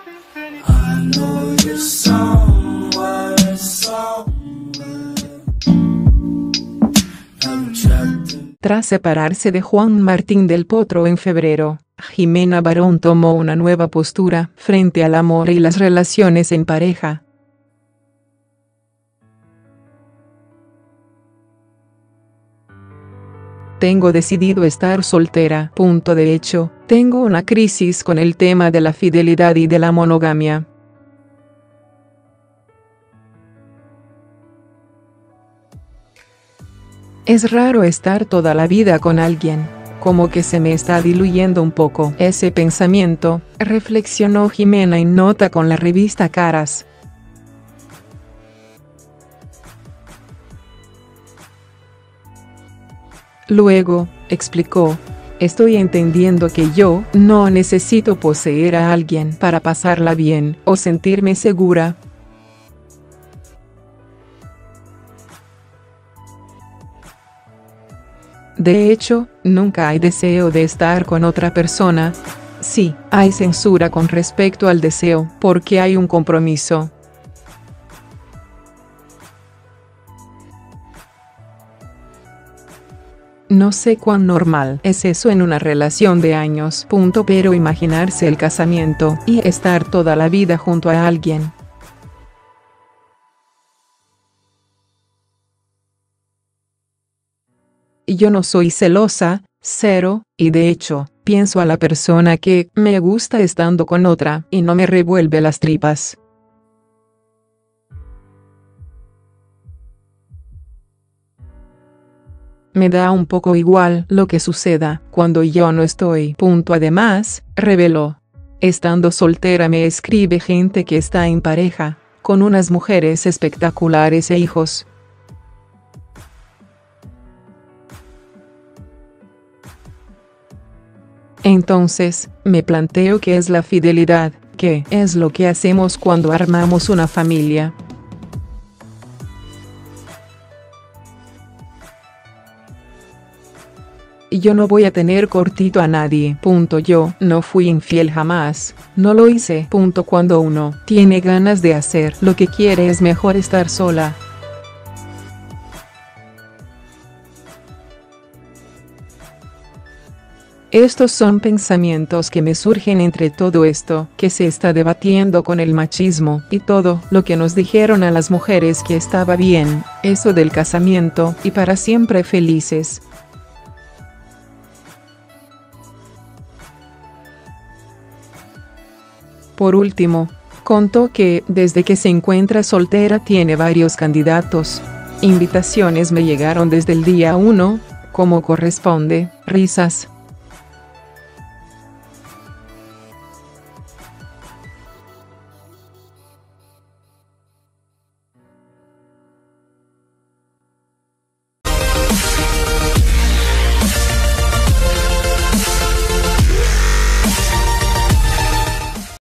I know you're somewhere, somewhere. I'm trapped in. Tras separarse de Juan Martín del Potro en febrero, Jimena Barón tomó una nueva postura frente al amor y las relaciones en pareja. Tengo decidido estar soltera. De hecho, tengo una crisis con el tema de la fidelidad y de la monogamia. Es raro estar toda la vida con alguien. Como que se me está diluyendo un poco ese pensamiento, reflexionó Jimena en nota con la revista Caras. Luego, explicó, estoy entendiendo que yo no necesito poseer a alguien para pasarla bien o sentirme segura. De hecho, nunca hay deseo de estar con otra persona. Sí, hay censura con respecto al deseo, porque hay un compromiso. No sé cuán normal es eso en una relación de años. Pero imaginarse el casamiento y estar toda la vida junto a alguien. Yo no soy celosa, cero, y de hecho, pienso a la persona que me gusta estando con otra y no me revuelve las tripas. Me da un poco igual lo que suceda cuando yo no estoy. Además, reveló, estando soltera me escribe gente que está en pareja, con unas mujeres espectaculares e hijos. Entonces, me planteo qué es la fidelidad, qué es lo que hacemos cuando armamos una familia. Yo no voy a tener cortito a nadie. Yo no fui infiel jamás, no lo hice. Cuando uno tiene ganas de hacer lo que quiere es mejor estar sola. Estos son pensamientos que me surgen entre todo esto que se está debatiendo con el machismo y todo lo que nos dijeron a las mujeres que estaba bien, eso del casamiento y para siempre felices. Por último, contó que desde que se encuentra soltera tiene varios candidatos. Invitaciones me llegaron desde el día 1, como corresponde, risas.